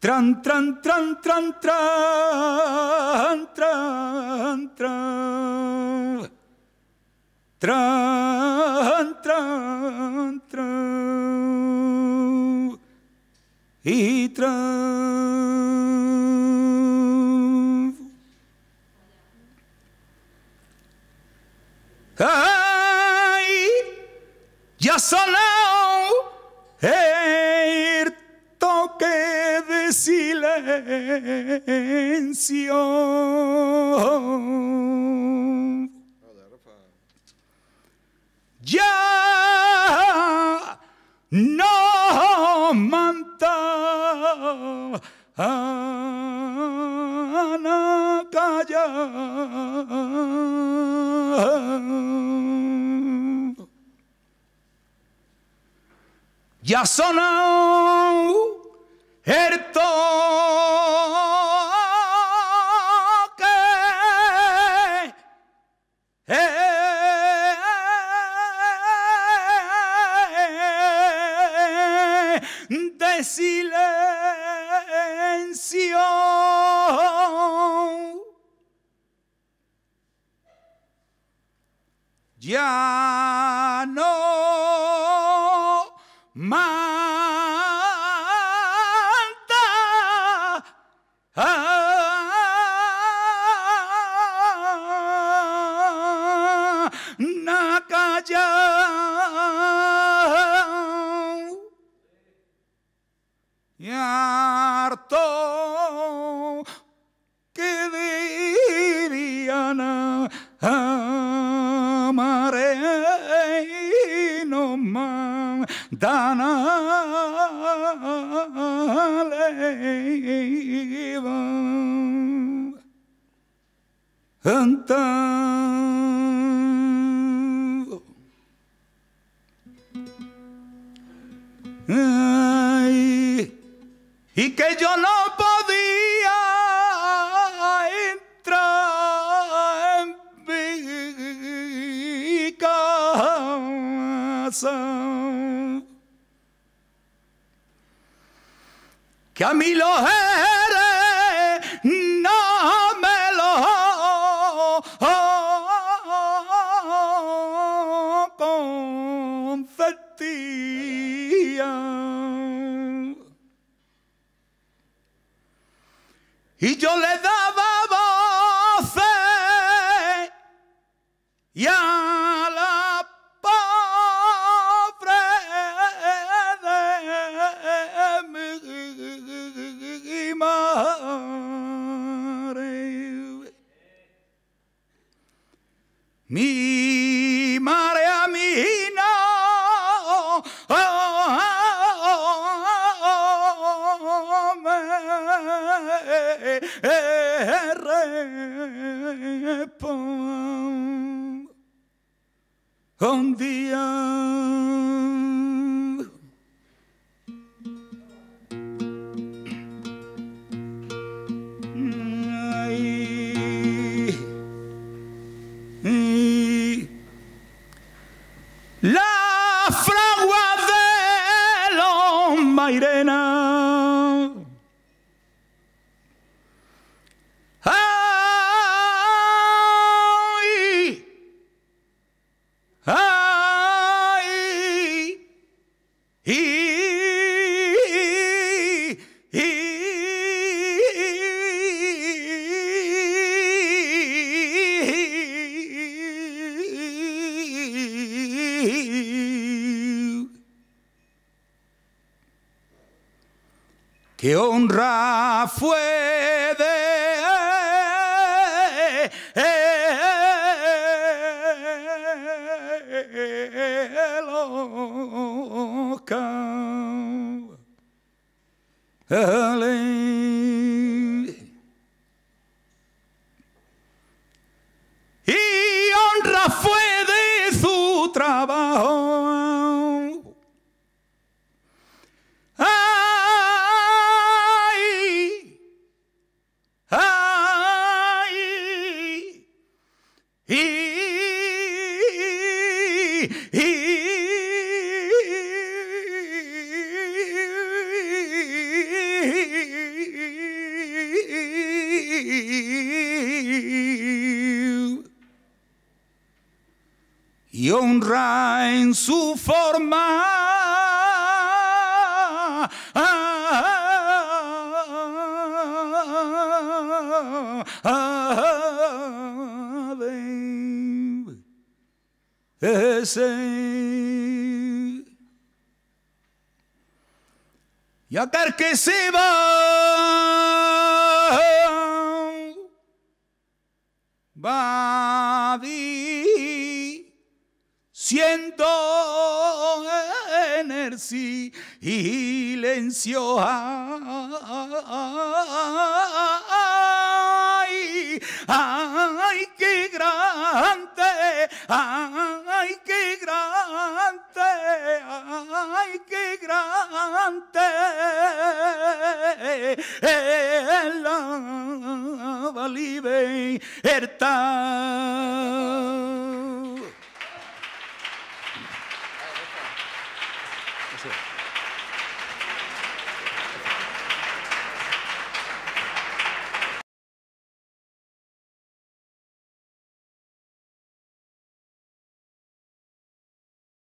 Tran, tran, tran, tran, tran, tran, tran. Tran, tran, tran. Y tran. Ay, ya sonó el toque de silencio. Ya no manta Ana callar. Ya sonó el toque de silencio. Ya no manta na callar. Y harto que dirían amaré y no mandan a cantando. Ay, y que yo no podía entrar en mi casa, que a mí los eres no me lo consentían. Y yo le daba voces y a la pobre de mi madre. Mi madre a mí no respondía. La fragua de los Mairena. Que honra fue de loca. Y honra fue de su trabajo. y honra en su forma. Y aquel que se va diciendo en el silencio, ay, qué grande, ay, qué grande, ay, qué grande es la libertad.